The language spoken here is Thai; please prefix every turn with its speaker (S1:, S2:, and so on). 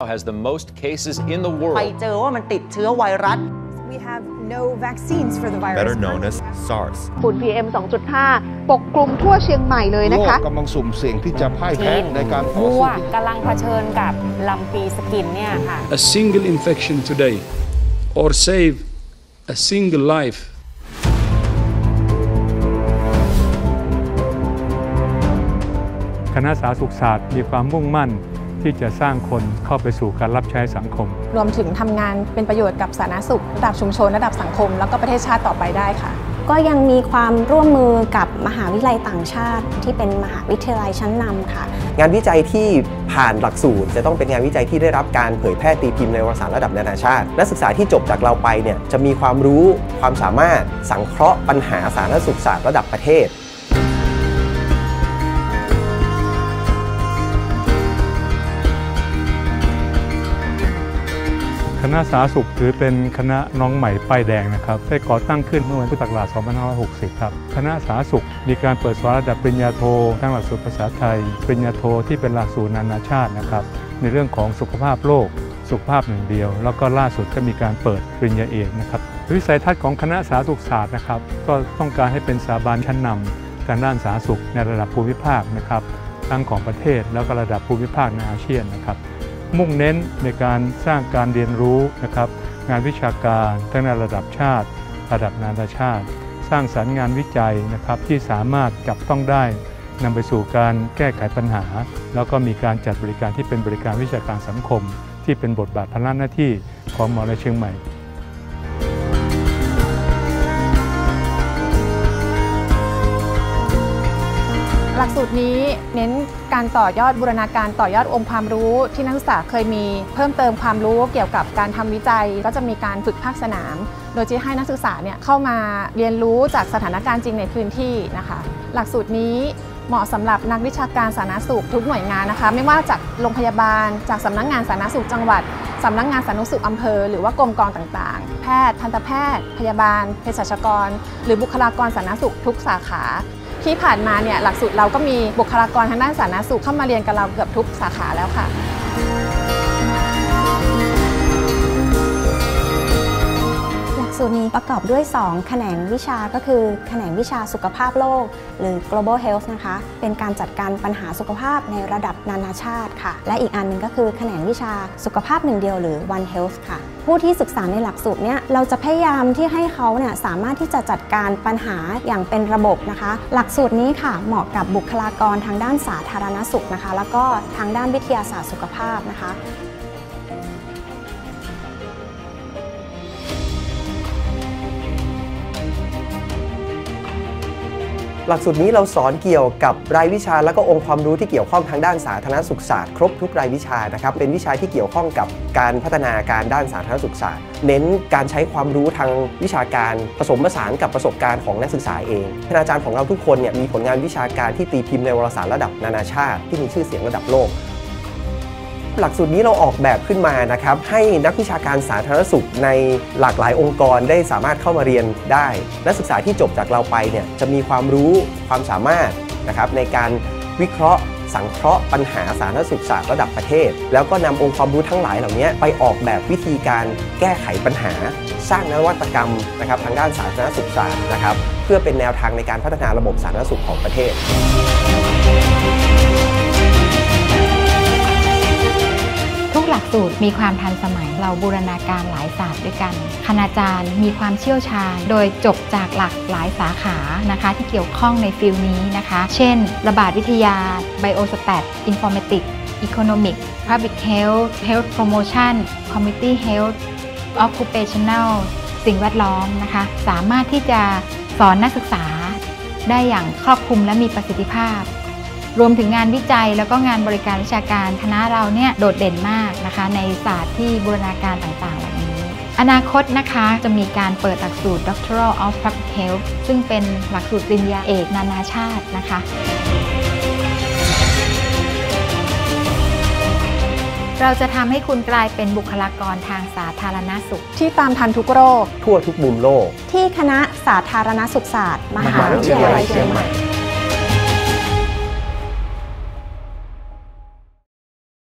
S1: has the most cases in the world.
S2: ไปเจอว่ามันติดเชื้อไวรัส
S3: We have no vaccines for the virus.
S4: Better known as SARS.
S5: ฝุ่น PM 2.5 ปกคลุมทั่วเชียงใหม่เลยนะคะ
S6: โลกกำลังสุ่มเสี่ยงที่จะพ่ายแพ้ในการต่อสู้
S7: กำลังเผชิญกับลำปีสกินเนี่ยค่ะ
S8: A single infection today or save a single life.
S9: คณะสาธารณสุขศาสตร์มีความมุ่งมั่นที่จะสร้างคนเข้าไปสู่การรับใช้สังคม
S3: รวมถึงทำงานเป็นประโยชน์กับสาธารณสุขระดับชุมชนระดับสังคมแล้วก็ประเทศชาติต่อไปได้ค่ะ
S10: ก็ยังมีความร่วมมือกับมหาวิทยาลัยต่างชาติที่เป็นมหาวิทยาลัยชั้นนำค่ะ
S11: งานวิจัยที่ผ่านหลักสูตรจะต้องเป็นงานวิจัยที่ได้รับการเผยแพร่ตีพิมพ์ในวารสารระดับนานาชาตินักศึกษาที่จบจากเราไปเนี่ยจะมีความรู้ความสามารถสังเคราะห์ปัญหาสาธารณสุขศาสตร์ระดับประเทศ
S9: คณะสาธารณสุขถือเป็นคณะน้องใหม่ป้ายแดงนะครับได้ก่อตั้งขึ้นเมื่อวันพุทธศักราช 2560 ครับคณะสาธารณสุขมีการเปิดสอนระดับปริญญาโททั้งหลักสูตรภาษาไทยปริญญาโทที่เป็นหลักสูตรนานาชาตินะครับในเรื่องของสุขภาพโลกสุขภาพหนึ่งเดียวแล้วก็ล่าสุดก็มีการเปิดปริญญาเอกนะครับวิสัยทัศน์ของคณะสาธารณสุขศาสตร์นะครับก็ต้องการให้เป็นสถาบันชั้นนำการด้านสาธารณสุขในระดับภูมิภาคนะครับทั้งของประเทศแล้วก็ระดับภูมิภาคในอาเซียนนะครับมุ่งเน้นในการสร้างการเรียนรู้นะครับงานวิชาการทั้งในระดับชาติระดับนานาชาติสร้างสรรค์งานวิจัยนะครับที่สามารถจับต้องได้นำไปสู่การแก้ไขปัญหาแล้วก็มีการจัดบริการที่เป็นบริการวิชาการสังคมที่เป็นบทบาทภาระหน้าที่ของมหาวิทยาลัยเชียงใหม่
S3: หลักสูตรนี้เน้นการต่อยอดบูรณาการต่อยอดองค์ความรู้ที่นักศึกษาเคยมีเพิ่มเติมความรู้เกี่ยวกับการทำวิจัยก็จะมีการฝึกภาคสนามโดยที่ให้นักศึกษาเนี่ยเข้ามาเรียนรู้จากสถานการณ์จริงในพื้นที่นะคะหลักสูตรนี้เหมาะสำหรับนักวิชาการสาธารณสุขทุกหน่วยงานนะคะไม่ว่าจากโรงพยาบาลจากสำนักงานสาธารณสุขจังหวัดสำนักงานสาธารณสุขอำเภอหรือว่ากรมกองต่างๆแพทย์ทันตแพทย์พยาบาลเภสัชกรหรือบุคลากรสาธารณสุขทุกสาขาที่ผ่านมาเนี่ยหลักสูตรเราก็มีบุคลากรทางด้านสาธารณสุขเข้ามาเรียนกับเราเกือบทุกสาขาแล้วค่ะ
S10: หลักสูตรนี้ประกอบด้วย2แขนงวิชาก็คือแขนงวิชาสุขภาพโลกหรือ global health นะคะเป็นการจัดการปัญหาสุขภาพในระดับนานาชาติค่ะและอีกอันหนึ่งก็คือแขนงวิชาสุขภาพหนึ่งเดียวหรือ one health ค่ะผู้ที่ศึกษาในหลักสูตรเนี้ยเราจะพยายามที่ให้เขาเนี่ยสามารถที่จะจัดการปัญหาอย่างเป็นระบบนะคะหลักสูตรนี้ค่ะเหมาะกับบุคลากรทางด้านสาธารณสุขนะคะแล้วก็ทางด้านวิทยาศาสตร์สุขภาพนะคะ
S11: หลักสูตรนี้เราสอนเกี่ยวกับรายวิชาและก็องค์ความรู้ที่เกี่ยวข้องทางด้านสาธารณสุขศาสตร์ครบทุกรายวิชานะครับเป็นวิชาที่เกี่ยวข้องกับการพัฒนาการด้านสาธารณสุขศาสตร์เน้นการใช้ความรู้ทางวิชาการผสมผสานกับประสบการณ์ของนักศึกษาเองคณาจารย์ของเราทุกคนเนี่ยมีผลงานวิชาการที่ตีพิมพ์ในวารสารระดับนานาชาติที่มีชื่อเสียงระดับโลกหลักสูตรนี้เราออกแบบขึ้นมานะครับให้นักวิชาการสาธารณสุขในหลากหลายองค์กรได้สามารถเข้ามาเรียนได้นักศึกษาที่จบจากเราไปเนี่ยจะมีความรู้ความสามารถนะครับในการวิเคราะห์สังเคราะห์ปัญหาสาธารณสุขศาสตร์ระดับประเทศแล้วก็นำองค์ความรู้ทั้งหลายเหล่านี้ไปออกแบบวิธีการแก้ไขปัญหาสร้างนวัตกรรมนะครับทางด้านสาธารณสุขศาสตร์นะครับเพื่อเป็นแนวทางในการพัฒนาระบบสาธารณสุขของประเทศ
S12: ทุกหลักสูตรมีความทันสมัยเราบูรณาการหลายศาสตร์ด้วยกันคณาจารย์มีความเชี่ยวชาญโดยจบจากหลากหลายสาขานะคะที่เกี่ยวข้องในฟิลนี้นะคะเช่นระบาดวิทยา Biostat Informatics Economics Public Health Health Promotion Community Health Occupational สิ่งแวดล้อมนะคะสามารถที่จะสอนนักศึกษาได้อย่างครอบคลุมและมีประสิทธิภาพรวมถึงงานวิจัยแล้วก็งานบริการวิชาการคณะเราเนี่ยโดดเด่นมากนะคะในศาสตร์ที่บูรณาการต่างๆเหล่านี้อนาคตนะคะจะมีการเปิดหลักสูตร Doctoral of Public Health ซึ่งเป็นหลักสูตรปริญญาเอกนานาชาตินะคะเราจะทำให้คุณกลายเป็นบุคลากรทางสาธารณสุข
S3: ที่ตามทันทุกโรค
S11: ทั่วทุกมุมโลก
S10: ที่คณะสาธารณสุขศาสตร์มหาวิทยาลัยเชียงใหม่